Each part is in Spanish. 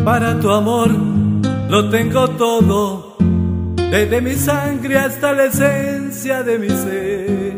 Para tu amor lo tengo todo, desde mi sangre hasta la esencia de mi ser.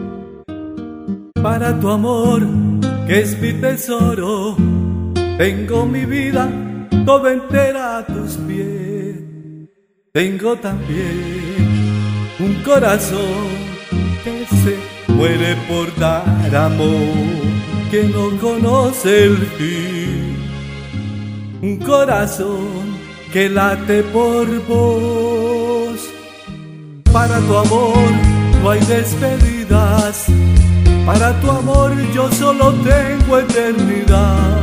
Para tu amor, que es mi tesoro, tengo mi vida toda entera a tus pies. Tengo también un corazón que se muere por dar amor, que no conoce el fin. Un corazón que late por vos. Para tu amor no hay despedidas, para tu amor yo solo tengo eternidad.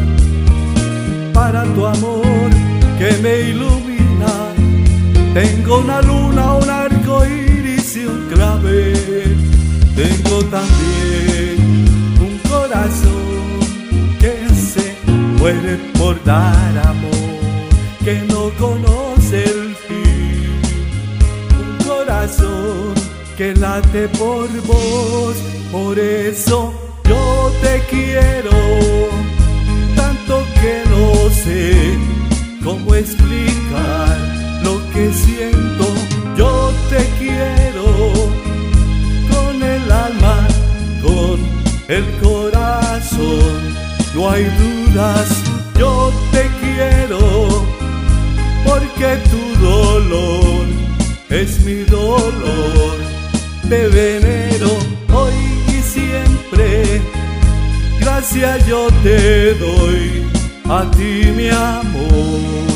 Para tu amor que me ilumina, tengo una luna, un arco iris y un clavel. Tengo también un corazón que se muere por dar amor, que no conoce el fin. Un corazón que late por vos, por eso yo te quiero tanto que no sé cómo explicar lo que siento. Yo te quiero con el alma, con el corazón, no hay dudas. Yo te quiero porque tu dolor es mi dolor. Te venero hoy y siempre, gracias yo te doy a ti, mi amor,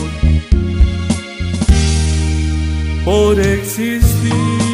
por existir.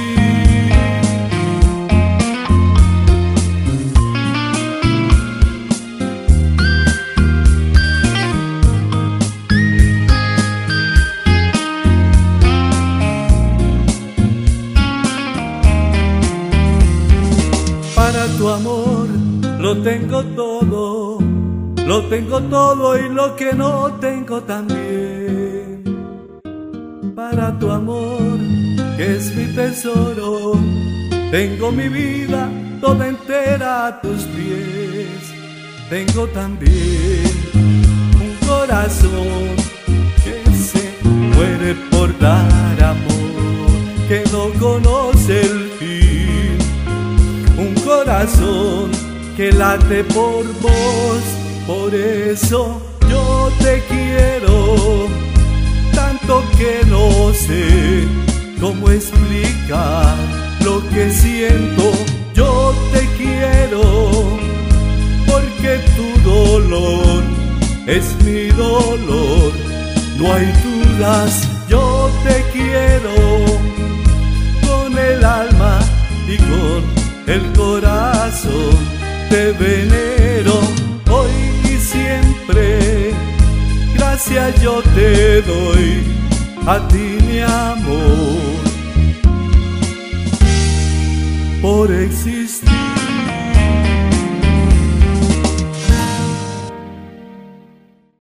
Para tu amor lo tengo todo, lo tengo todo y lo que no tengo también. Para tu amor, que es mi tesoro, tengo mi vida toda entera a tus pies. Tengo también un corazón que se muere por dar amor, que no conoce el fin. Un corazón que late por vos, por eso yo te quiero tanto que no sé cómo explicar lo que siento. Yo te quiero porque tu dolor es mi dolor, no hay dudas. Yo te quiero con el alma y con el corazón. Te venero hoy y siempre, gracias yo te doy a ti, mi amor.